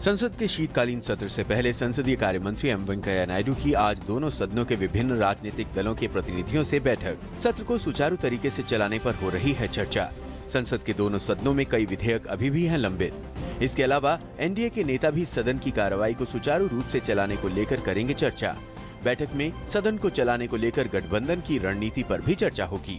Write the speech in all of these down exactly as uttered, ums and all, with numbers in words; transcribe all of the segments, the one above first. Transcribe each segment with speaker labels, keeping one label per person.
Speaker 1: संसद के शीतकालीन सत्र से पहले संसदीय कार्य मंत्री एम वेंकैया नायडू की आज दोनों सदनों के विभिन्न राजनीतिक दलों के प्रतिनिधियों से बैठक। सत्र को सुचारू तरीके से चलाने पर हो रही है चर्चा। संसद के दोनों सदनों में कई विधेयक अभी भी हैं लंबित। इसके अलावा एनडीए के नेता भी सदन की कार्रवाई को सुचारू रूप से चलाने को लेकर करेंगे चर्चा। बैठक में सदन को चलाने को लेकर गठबंधन की रणनीति पर भी चर्चा होगी।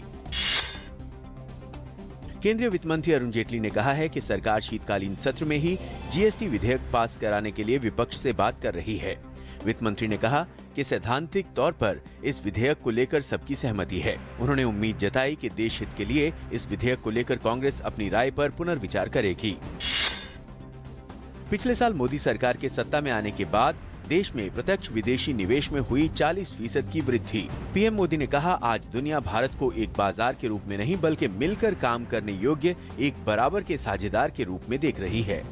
Speaker 1: केंद्रीय वित्त मंत्री अरुण जेटली ने कहा है कि सरकार शीतकालीन सत्र में ही जीएसटी विधेयक पास कराने के लिए विपक्ष से बात कर रही है। वित्त मंत्री ने कहा कि सैद्धांतिक तौर पर इस विधेयक को लेकर सबकी सहमति है। उन्होंने उम्मीद जताई कि देश हित के लिए इस विधेयक को लेकर कांग्रेस अपनी राय पर पुनर्विचार करेगी। पिछले साल मोदी सरकार के सत्ता में आने के बाद देश में प्रत्यक्ष विदेशी निवेश में हुई चालीस फीसद की वृद्धि। पीएम मोदी ने कहा, आज दुनिया भारत को एक बाजार के रूप में नहीं बल्कि मिलकर काम करने योग्य एक बराबर के साझेदार के रूप में देख रही है।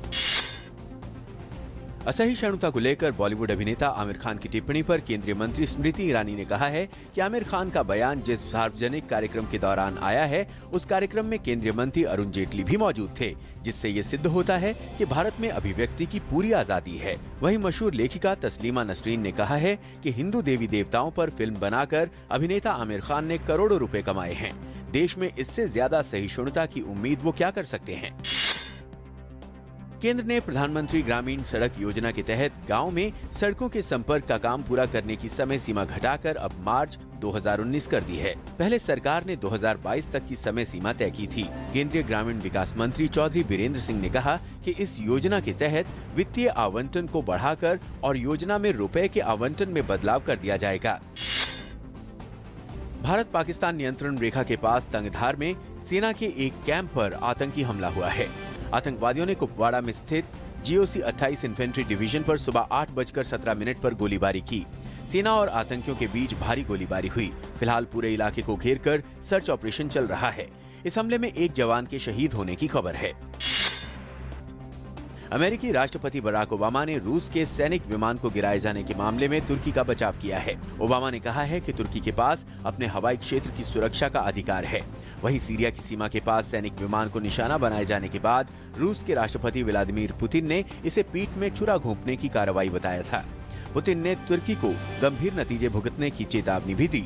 Speaker 1: असहिष्णुता को लेकर बॉलीवुड अभिनेता आमिर खान की टिप्पणी पर केंद्रीय मंत्री स्मृति ईरानी ने कहा है कि आमिर खान का बयान जिस सार्वजनिक कार्यक्रम के दौरान आया है, उस कार्यक्रम में केंद्रीय मंत्री अरुण जेटली भी मौजूद थे, जिससे ये सिद्ध होता है कि भारत में अभिव्यक्ति की पूरी आजादी है। वहीं मशहूर लेखिका तस्लीमा नसरीन ने कहा है कि हिंदू देवी देवताओं पर फिल्म बनाकर अभिनेता आमिर खान ने करोड़ों रुपए कमाए हैं। देश में इससे ज्यादा सहिष्णुता की उम्मीद वो क्या कर सकते हैं। केंद्र ने प्रधानमंत्री ग्रामीण सड़क योजना के तहत गांव में सड़कों के संपर्क का काम पूरा करने की समय सीमा घटाकर अब मार्च दो हज़ार उन्नीस कर दी है। पहले सरकार ने दो हज़ार बाईस तक की समय सीमा तय की थी। केंद्रीय ग्रामीण विकास मंत्री चौधरी बीरेंद्र सिंह ने कहा कि इस योजना के तहत वित्तीय आवंटन को बढ़ाकर और योजना में रुपए के आवंटन में बदलाव कर दिया जाएगा। भारत पाकिस्तान नियंत्रण रेखा के पास तंगधार में सेना के एक कैंप पर आतंकी हमला हुआ है। आतंकवादियों ने कुपवाड़ा में स्थित जीओसी अट्ठाईस इन्फेंट्री डिवीजन पर सुबह आठ बजकर सत्रह मिनट पर गोलीबारी की। सेना और आतंकियों के बीच भारी गोलीबारी हुई। फिलहाल पूरे इलाके को घेरकर सर्च ऑपरेशन चल रहा है। इस हमले में एक जवान के शहीद होने की खबर है। अमेरिकी राष्ट्रपति बराक ओबामा ने रूस के सैनिक विमान को गिराए जाने के मामले में तुर्की का बचाव किया है। ओबामा ने कहा है कि तुर्की के पास अपने हवाई क्षेत्र की सुरक्षा का अधिकार है। वहीं सीरिया की सीमा के पास सैनिक विमान को निशाना बनाए जाने के बाद रूस के राष्ट्रपति व्लादिमीर पुतिन ने इसे पीठ में छुरा घोंपने की कार्रवाई बताया था। पुतिन ने तुर्की को गंभीर नतीजे भुगतने की चेतावनी भी दी।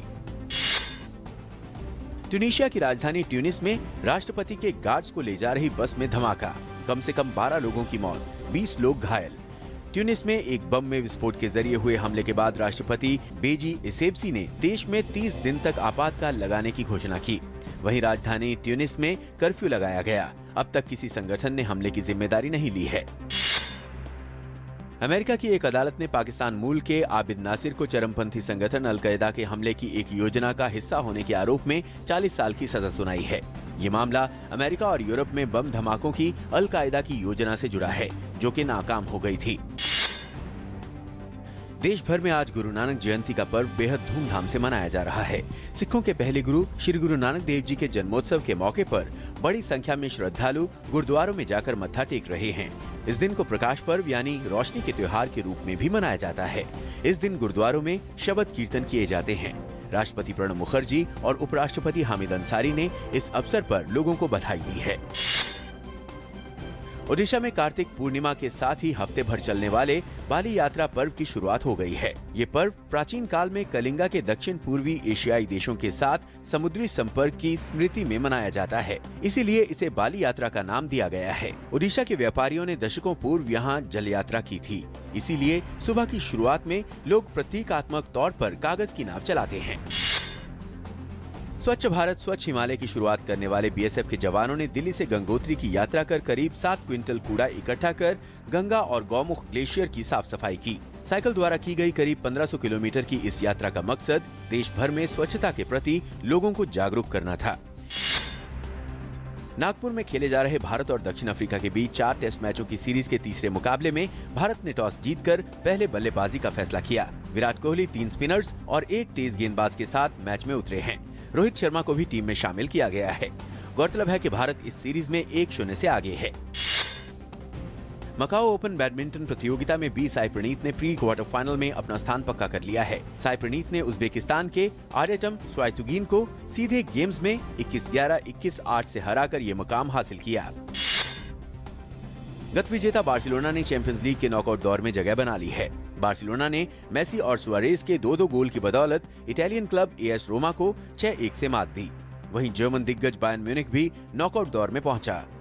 Speaker 1: ट्यूनीशिया की राजधानी ट्यूनिस में राष्ट्रपति के गार्ड्स को ले जा रही बस में धमाका, कम से कम बारह लोगों की मौत, बीस लोग घायल। ट्यूनिस में एक बम में विस्फोट के जरिए हुए हमले के बाद राष्ट्रपति बेजी एसेब्सी ने देश में तीस दिन तक आपातकाल लगाने की घोषणा की। वहीं राजधानी ट्यूनिस में कर्फ्यू लगाया गया। अब तक किसी संगठन ने हमले की जिम्मेदारी नहीं ली है। अमेरिका की एक अदालत ने पाकिस्तान मूल के आबिद नासिर को चरमपंथी संगठन अल-कायदा के हमले की एक योजना का हिस्सा होने के आरोप में चालीस साल की सजा सुनाई है। ये मामला अमेरिका और यूरोप में बम धमाकों की अल-कायदा की योजना से जुड़ा है, जो कि नाकाम हो गई थी। देश भर में आज गुरु नानक जयंती का पर्व बेहद धूमधाम से मनाया जा रहा है। सिखों के पहले गुरु श्री गुरु नानक देव जी के जन्मोत्सव के मौके पर बड़ी संख्या में श्रद्धालु गुरुद्वारों में जाकर मत्था टेक रहे हैं। इस दिन को प्रकाश पर्व यानी रोशनी के त्योहार के रूप में भी मनाया जाता है। इस दिन गुरुद्वारों में शबद कीर्तन किए जाते हैं। राष्ट्रपति प्रणब मुखर्जी और उपराष्ट्रपति हामिद अंसारी ने इस अवसर पर लोगों को बधाई दी है। ओडिशा में कार्तिक पूर्णिमा के साथ ही हफ्ते भर चलने वाले बाली यात्रा पर्व की शुरुआत हो गई है। ये पर्व प्राचीन काल में कलिंगा के दक्षिण पूर्वी एशियाई देशों के साथ समुद्री संपर्क की स्मृति में मनाया जाता है, इसीलिए इसे बाली यात्रा का नाम दिया गया है। ओडिशा के व्यापारियों ने दशकों पूर्व यहाँ जल यात्रा की थी, इसीलिए सुबह की शुरुआत में लोग प्रतीकात्मक तौर पर कागज की नाव चलाते हैं। स्वच्छ भारत स्वच्छ हिमालय की शुरुआत करने वाले बीएसएफ के जवानों ने दिल्ली से गंगोत्री की यात्रा कर करीब सात क्विंटल कूड़ा इकट्ठा कर गंगा और गौमुख ग्लेशियर की साफ सफाई की। साइकिल द्वारा की गई करीब पंद्रह सौ किलोमीटर की इस यात्रा का मकसद देश भर में स्वच्छता के प्रति लोगों को जागरूक करना था। नागपुर में खेले जा रहे भारत और दक्षिण अफ्रीका के बीच चार टेस्ट मैचों की सीरीज के तीसरे मुकाबले में भारत ने टॉस जीतकर पहले बल्लेबाजी का फैसला किया। विराट कोहली तीन स्पिनर्स और एक तेज गेंदबाज के साथ मैच में उतरे हैं। रोहित शर्मा को भी टीम में शामिल किया गया है। गौरतलब है कि भारत इस सीरीज में एक शून्य से आगे है। मकाओ ओपन बैडमिंटन प्रतियोगिता में बी साई प्रणीत ने प्री क्वार्टर फाइनल में अपना स्थान पक्का कर लिया है। साई प्रणीत ने उज्बेकिस्तान के आर्यटम स्वाइतुगिन को सीधे गेम्स में इक्कीस ग्यारह, इक्कीस आठ से हराकर ये मुकाम हासिल किया। गत विजेता बार्सिलोना ने चैंपियंस लीग के नॉकआउट दौर में जगह बना ली है। बार्सिलोना ने मेसी और सुआरेज के दो दो गोल की बदौलत इटालियन क्लब एएस रोमा को छह एक से मात दी। वहीं जर्मन दिग्गज बायर्न म्यूनिख भी नॉकआउट दौर में पहुंचा।